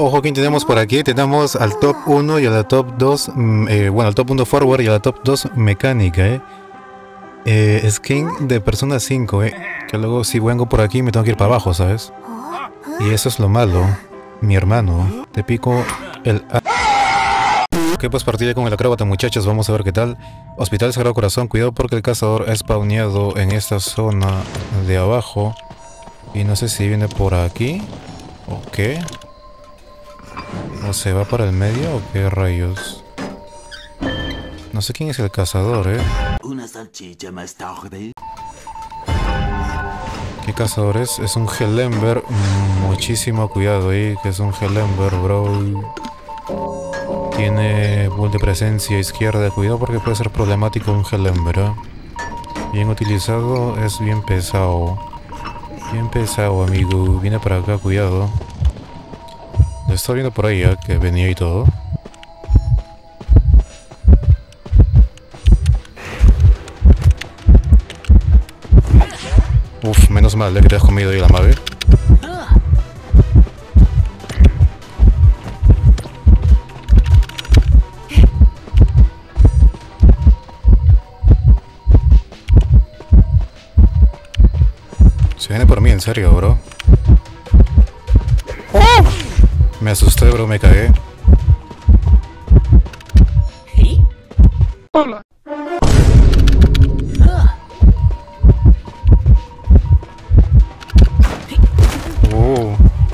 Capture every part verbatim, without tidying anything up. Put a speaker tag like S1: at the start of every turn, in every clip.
S1: Ojo, ¿quién tenemos por aquí? Tenemos al top uno y a la top dos, mm, eh, bueno, al top uno forward y a la top dos mecánica, eh. eh skin de Persona cinco, eh. Que luego si vengo por aquí me tengo que ir para abajo, ¿sabes? Y eso es lo malo. Mi hermano, te pico el... Ok, pues partida con el acróbata, muchachos, vamos a ver qué tal. Hospital Sagrado Corazón, cuidado porque el cazador es spawneado en esta zona de abajo. Y no sé si viene por aquí o qué. ¿O se va para el medio o qué rayos? No sé quién es el cazador, eh.
S2: Una salchicha más tarde.
S1: ¿Qué cazador es? Es un Hellember. Muchísimo cuidado ahí, que es un Hellember, bro. Tiene bull de presencia izquierda. Cuidado porque puede ser problemático un Hellember, ¿eh? Bien utilizado, es bien pesado. Bien pesado, amigo. Viene para acá, cuidado. Lo estaba viendo por ahí, ¿eh? Que venía y todo. Uf, menos mal, ¿eh? Que te has comido ahí la madre. Se viene por mí, en serio, bro. Me asusté, bro, me cagué. Hola. Oh.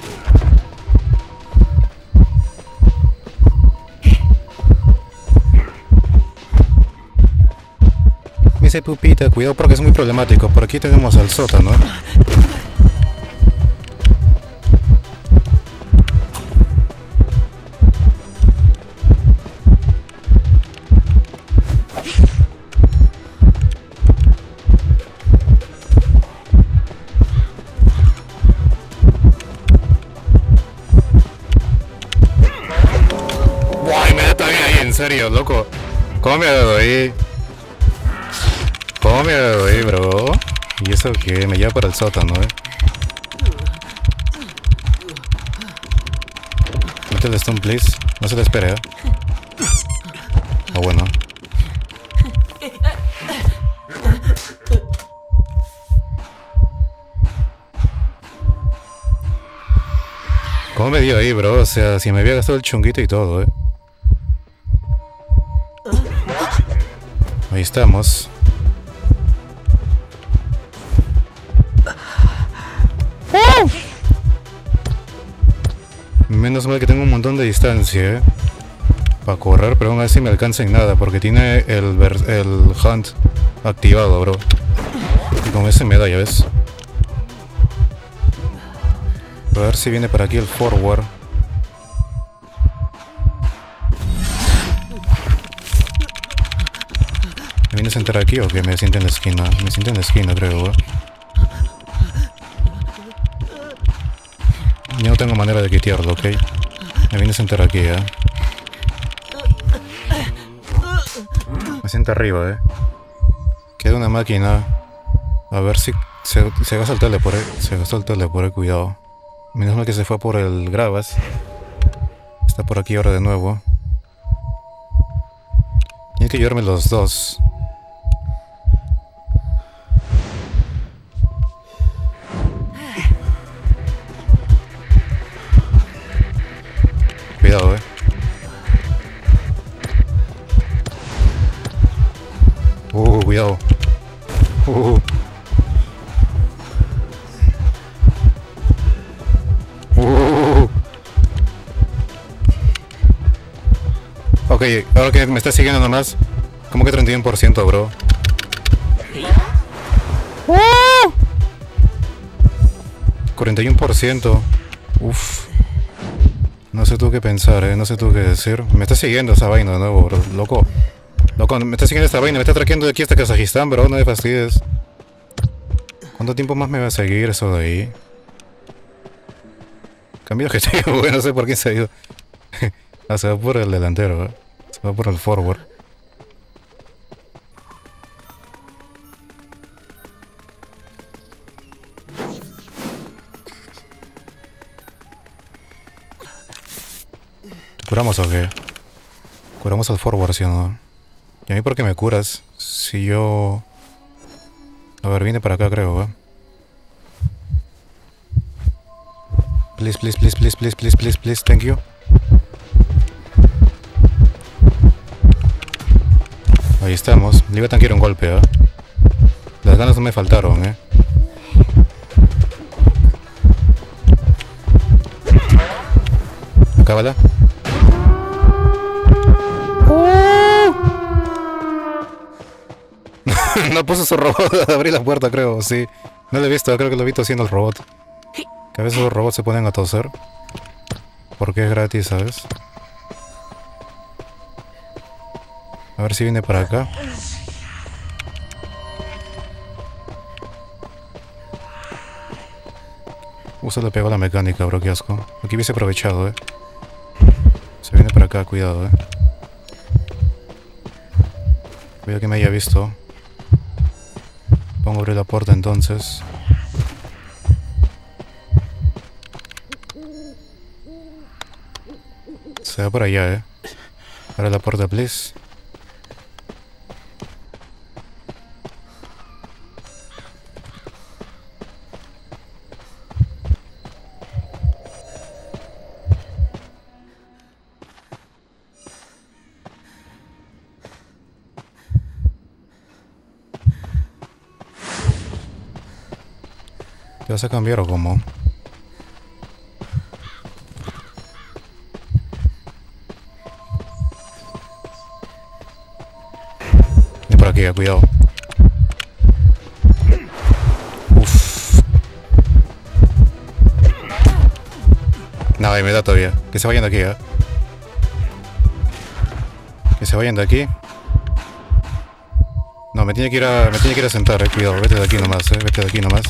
S1: Me dice Pupita, cuidado porque es muy problemático. Por aquí tenemos al sótano. En serio, loco. ¿Cómo me ha dado ahí? ¿Cómo me ha dado ahí, bro? Y eso que me lleva para el sótano, eh. Mete el stun, please. No se le espere, eh. Ah, bueno. ¿Cómo me dio ahí, bro? O sea, si me había gastado el chunguito y todo, eh. Ahí estamos. Menos mal que tengo un montón de distancia, eh. Para correr, pero aún así me alcanza en nada. Porque tiene el, el hunt activado, bro. Y con ese me da, ya ves. A ver si viene por aquí el forward. ¿Me viene a sentar aquí o que me siente en la esquina? Me siente en la esquina, creo, ¿eh? Yo no tengo manera de quitearlo, ¿ok? Me viene a sentar aquí, ¿eh? Me sienta arriba, ¿eh? Queda una máquina. A ver si se, se gasta el teleport, ¿eh? Se gastó el teleport, ¿eh? Cuidado. Menos mal que se fue por el Gravas. Está por aquí ahora de nuevo. Tiene que llevarme los dos. Cuidado, eh. Uh, cuidado. Uh. Uh. Ok, ahora que me está siguiendo nomás. Como que treinta y uno por ciento, bro. Uh. cuarenta y uno por ciento. Uff. No sé tú qué pensar, eh. No sé tú qué decir. Me está siguiendo esa vaina de nuevo, bro. Loco. Loco, me está siguiendo esta vaina. Me está traqueando de aquí hasta Kazajistán, bro. No me fastidies. ¿Cuánto tiempo más me va a seguir eso de ahí? Cambio de objetivo, güey. No sé por qué se ha ido. Ah, se va por el delantero, eh. Se va por el forward. ¿Curamos o qué? Curamos al forward, ¿sí o no? ¿Y a mí por qué me curas? Si yo... A ver, viene para acá, creo, ¿eh? Please, please, please, please, please, please, please, please, thank you. Ahí estamos. Le iba a tanquear un golpe, ¿eh? Las ganas no me faltaron, ¿eh? Acábala. No puso su robot a abrir la puerta, creo, sí. No lo he visto, creo que lo he visto haciendo el robot. Que a veces los robots se ponen a toser. Porque es gratis, ¿sabes? A ver si viene para acá. Uh, se le pegó la mecánica, bro, qué asco. Aquí hubiese aprovechado, eh. Se viene para acá, cuidado, eh. Cuidado que me haya visto. Pongo a abrir la puerta entonces. Se va por allá, eh. Abre la puerta, please. ¿Te vas a cambiar o cómo? Ven por aquí, cuidado. Uff. Nada, y me da todavía. Que se vayan de aquí, ¿eh? Que se vayan de aquí. No, me tiene que ir a, me tiene que ir a sentar, eh. Cuidado, vete de aquí nomás, eh. Vete de aquí nomás.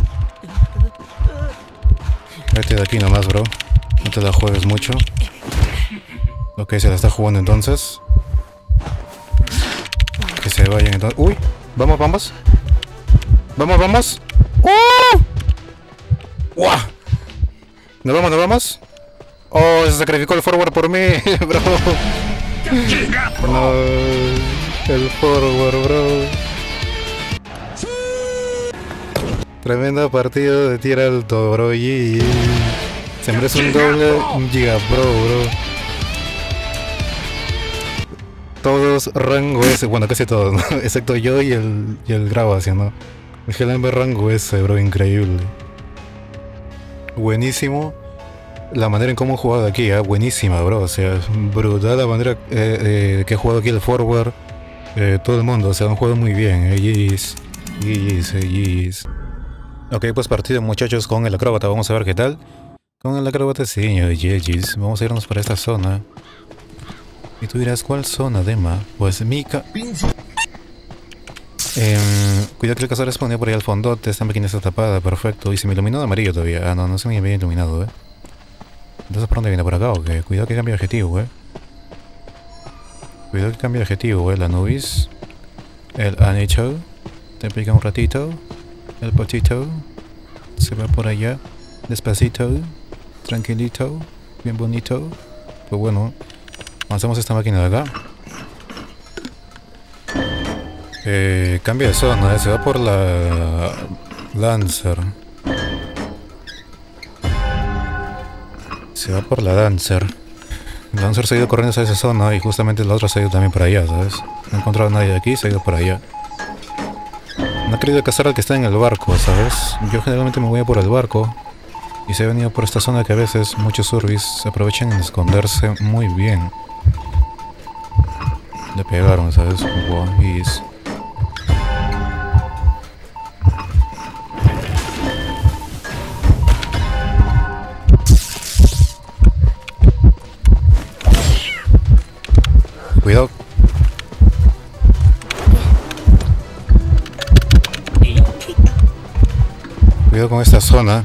S1: Vete de aquí nomás, bro. No te la juegues mucho. Ok, se la está jugando entonces. Que se vayan entonces. ¡Uy! Vamos, vamos. Vamos, vamos. ¡Uh! ¡Guau! ¿Nos vamos, nos vamos? Oh, se sacrificó el forward por mí, bro. No, el forward, bro. Tremenda partida de tiro alto, bro. Y siempre es un doble un giga pro, bro. Todos rango S, bueno, casi todos, ¿no? Excepto yo y el, y el Grabación, ¿no? El Helenberg rango S, bro, increíble. Buenísimo la manera en cómo he jugado aquí, ¿eh? Buenísima, bro. O sea, brutal la manera eh, eh, que he jugado aquí el forward. Eh, todo el mundo, o sea, han jugado muy bien, eh. G G's, G G's, eh, G G's. Ok, pues partido, muchachos, con el acróbata. Vamos a ver qué tal. Con el acróbata, sí, G G's. Vamos a irnos para esta zona. Y tú dirás, ¿cuál zona, Dema? Pues Mika. Eh, cuidado que el cazador respondió por ahí al fondo. Esta máquina está tapada, perfecto. Y se me iluminó de amarillo todavía. Ah, no, no se me había iluminado, eh. Entonces, ¿por dónde viene? ¿Por acá o qué? Cuidado que cambie de objetivo, eh. Cuidado que cambie de objetivo, eh. La Nubis. El Anito. Te pica un ratito. El potito. Se va por allá. Despacito. Tranquilito. Bien bonito. Pues bueno. Avanzamos esta máquina de acá. Eh, cambia de zona, eh. Se va por la Lancer. Se va por la Dancer. El Lancer se ha ido corriendo hacia esa zona y justamente la otra se ha ido también para allá, ¿sabes? No he encontrado a nadie de aquí, se ha ido por allá. No ha querido cazar al que está en el barco, ¿sabes? Yo generalmente me voy a por el barco. Y se ha venido por esta zona que a veces muchos survis se aprovechan en esconderse muy bien. Le pegaron, ¿sabes? Wow, y es... Cuidado. Cuidado con esta zona.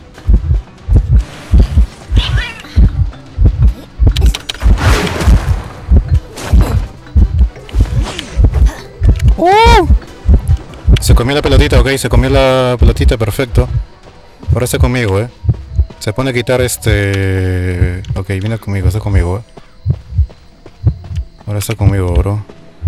S1: ¡Uh! Se comió la pelotita, ok, se comió la pelotita, perfecto. Ahora está conmigo, eh. Se pone a quitar este... Ok, viene conmigo, está conmigo, eh. Ahora está conmigo, bro.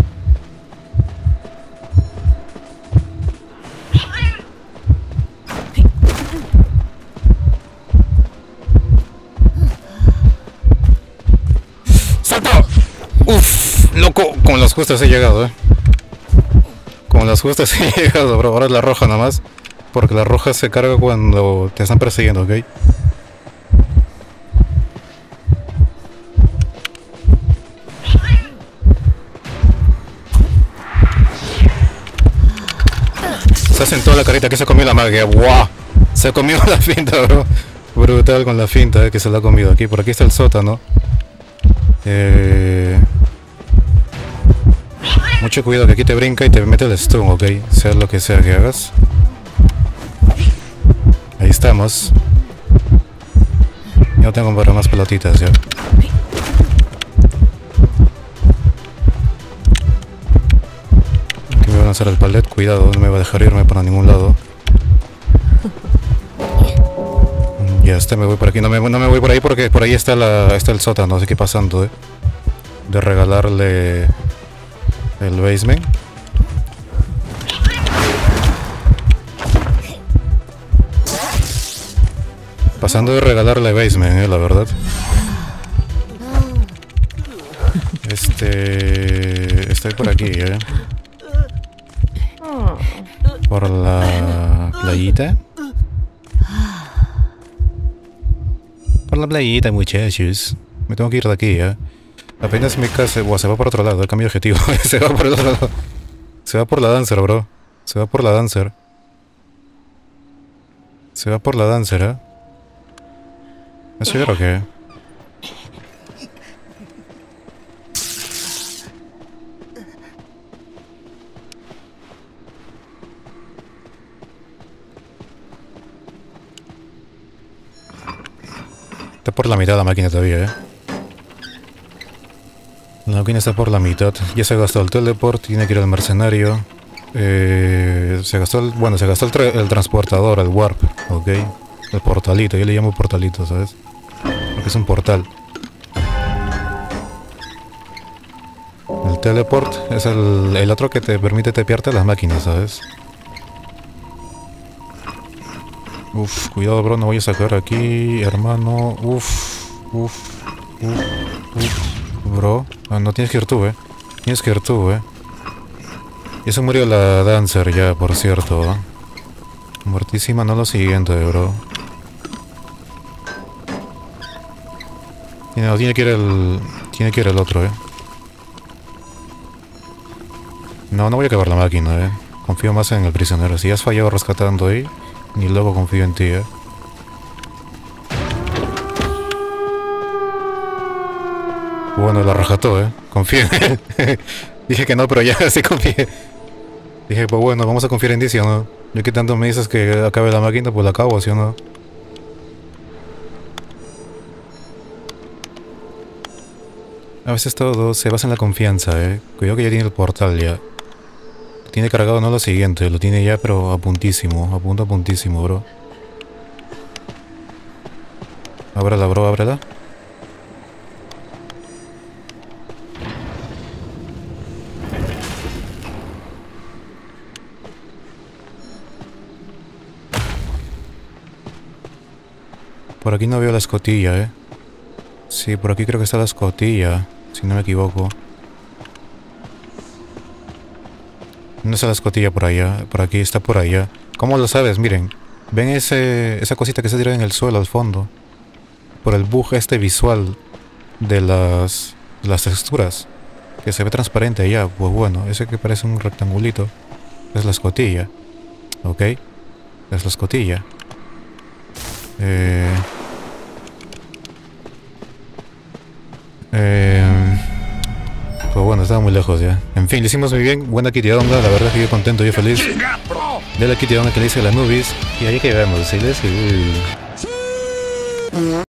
S1: ¡Salta! ¡Uf! Loco, con las justas he llegado, eh. Con las justas he llegado, bro. Ahora es la roja nada más. Porque la roja se carga cuando te están persiguiendo, ¿ok? Se hace en toda la carita que se comió la magia. ¡Wow! Se comió la finta, bro. Brutal con la finta, eh, que se la ha comido. Aquí, por aquí está el sótano. Eh... Mucho cuidado que aquí te brinca y te mete el stun, ¿ok? Sea lo que sea que hagas. Ahí estamos. Yo tengo para más pelotitas ya. Aquí me van a lanzar el palet. Cuidado, no me va a dejar irme para ningún lado. Ya está, me voy por aquí. No me, no me voy por ahí porque por ahí está, la, está el sótano. Así que pasando, eh. De regalarle el basement. Pasando de regalarle basement, eh, la verdad. Este... Estoy por aquí, eh. Por la playita. Por la playita, muchachos. Me tengo que ir de aquí, eh. Apenas mi casa... Buah, se va por otro lado, el cambio de objetivo. Se va por el otro lado. Se va por la dancer, bro. Se va por la dancer. Se va por la dancer, eh. ¿Es subir o qué? Está por la mitad la máquina todavía, eh. La máquina está por la mitad. Ya se gastó el teleport, tiene que ir al mercenario. Eh, se gastó el... Bueno, se gastó el, tra el transportador, el warp, ok. El portalito, yo le llamo portalito, ¿sabes? Porque es un portal. El teleport es el, el otro que te permite tepearte las máquinas, ¿sabes? Uf, cuidado, bro, no voy a sacar aquí, hermano. Uf, uf, uf, uf. Bro, ah, no tienes que ir tú, eh. Tienes que ir tú, eh. Y se murió la dancer ya, por cierto, ¿eh? Muertísima, no lo siguiente, bro. No, tiene que ir el... Tiene que ir el otro, eh. No, no voy a acabar la máquina, eh. Confío más en el prisionero. Si has fallado rescatando ahí, ni luego confío en ti, eh. Bueno, la rajató, eh. Confío en él. Dije que no, pero ya sí confié. Dije, pues bueno, vamos a confiar en ti, ¿sí o no? Yo que tanto me dices que acabe la máquina, pues la acabo, ¿sí o no? A veces todo se basa en la confianza, eh. Cuidado que ya tiene el portal ya. Lo tiene cargado, no lo siguiente, lo tiene ya pero a puntísimo, a punto a puntísimo, bro. Ábrela, bro, ábrela. Por aquí no veo la escotilla, eh. Sí, por aquí creo que está la escotilla, si no me equivoco. No está la escotilla por allá, por aquí está por allá. ¿Cómo lo sabes? Miren, ven ese, esa cosita que se tira en el suelo al fondo. Por el bug este visual de las, de las texturas, que se ve transparente allá. Pues bueno, ese que parece un rectangulito es la escotilla. ¿Ok? Es la escotilla. Eh... Eh, pues bueno, estaba muy lejos ya. En fin, le hicimos muy bien. Buena kitidonga, la verdad que yo contento, yo feliz de la kitidonga que le hice a la Nubis. Y ahí que vemos, ¿sí? Les...